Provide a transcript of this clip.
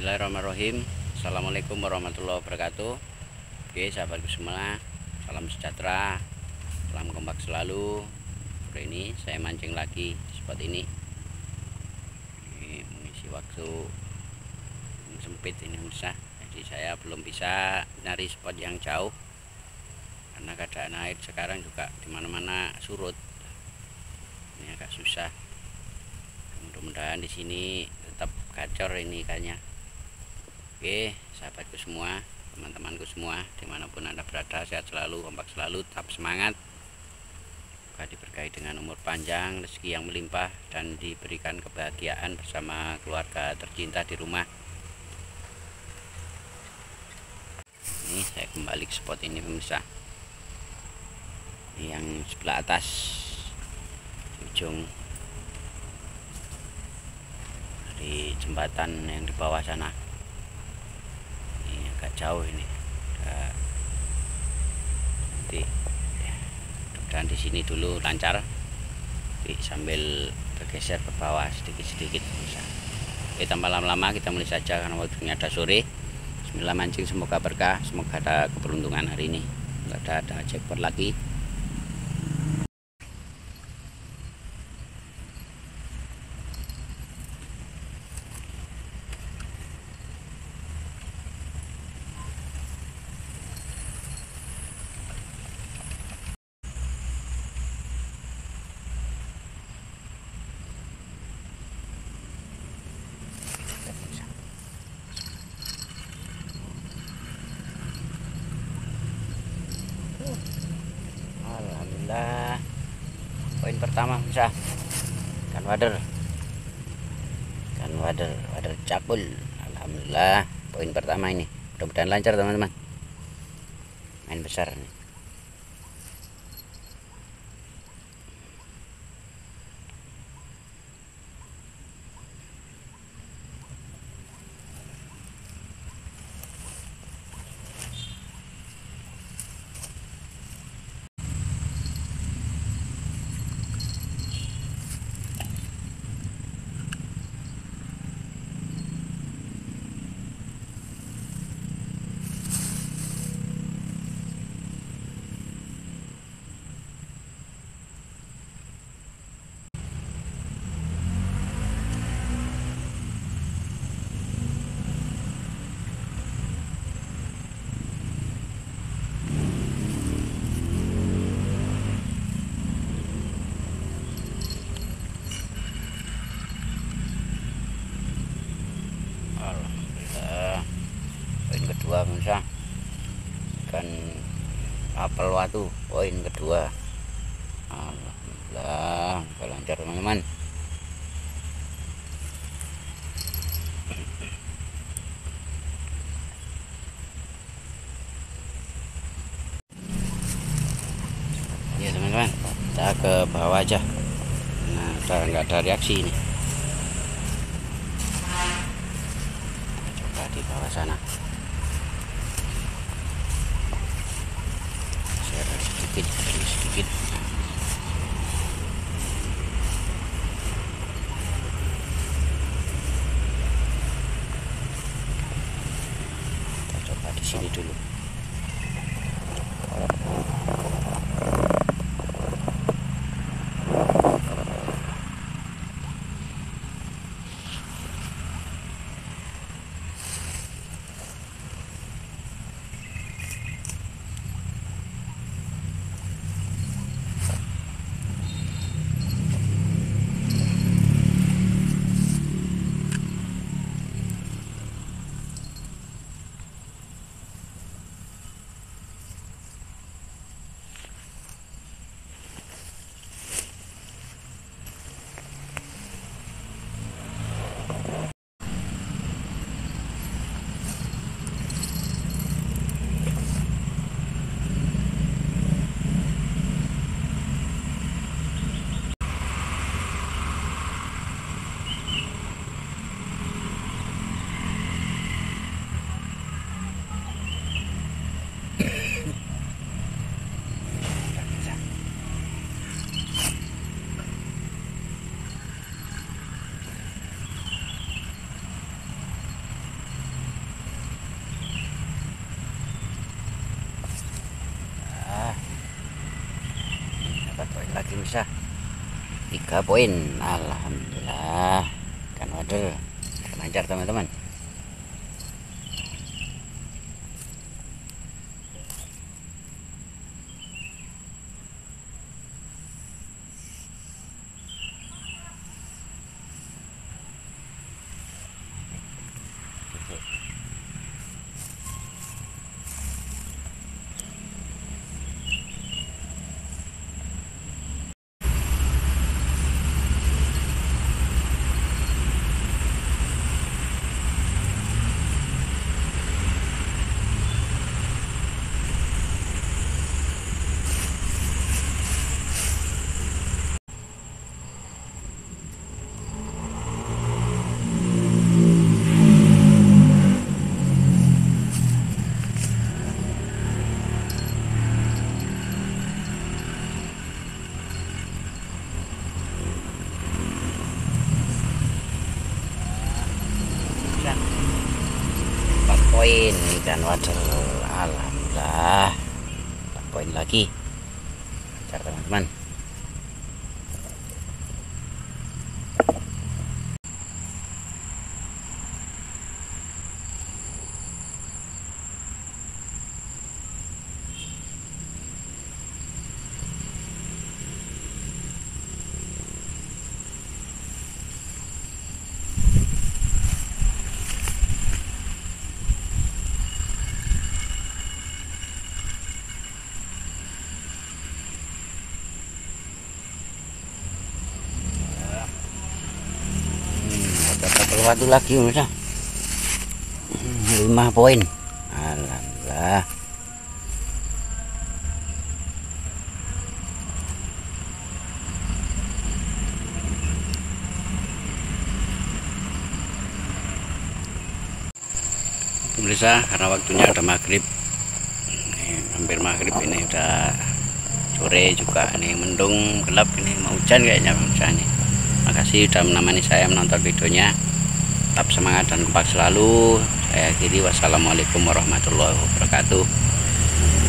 Bismillahirrahmanirrahim. Assalamualaikum warahmatullahi wabarakatuh. Oke sahabatku semua, salam sejahtera, salam kompak selalu. Hari ini saya mancing lagi di spot ini. Ini mengisi waktu sempit ini bisa. Jadi saya belum bisa nyari spot yang jauh karena keadaan air sekarang juga dimana-mana surut. Ini agak susah. Mudah-mudahan di sini tetap gacor ini ikannya. Oke sahabatku semua, teman-temanku semua, dimanapun anda berada, sehat selalu, kompak selalu, tetap semangat. Semoga diberkahi dengan umur panjang, rezeki yang melimpah, dan diberikan kebahagiaan bersama keluarga tercinta di rumah. Ini saya kembali ke spot ini pemirsa. Ini yang sebelah atas ujung di jembatan yang di bawah sana. Ini agak jauh ini. Nanti mudah-mudahan di sini dulu lancar. Nanti sambil bergeser ke bawah sedikit-sedikit bisa. Oke, tanpa lama-lama kita mulai saja karena waktunya ada sore. Bismillah mancing, semoga berkah, semoga ada keberuntungan hari ini. Ada jackpot lagi. Alhamdulillah, poin pertama bisa ikan wader cakul. Alhamdulillah, poin pertama ini mudah-mudahan lancar teman-teman, main besar nih. Alhamdulillah, poin kedua bisa ikan apel watu, poin kedua. Alhamdulillah, lancar teman-teman. Ya teman-teman, kita ke bawah aja. Nah, udah nggak ada reaksi ini. Coba di bawah sana. Share sedikit demi sedikit. Kita coba di sini dulu. bisa 3 poin. Alhamdulillah, ikan wader lancar teman-teman. Poin ikan wader, alhamdulillah 4 poin lagi, lancar teman-teman. Dapat satu lagi udah 5 poin, alhamdulillah. Pemirsa, karena waktunya udah maghrib, hampir maghrib ini, udah sore juga nih, mendung gelap ini, mau hujan kayaknya pemirsa nih. Makasih sudah menemani saya menonton videonya. Tetap semangat dan kompak selalu. Saya akhiri, wassalamualaikum warahmatullahi wabarakatuh.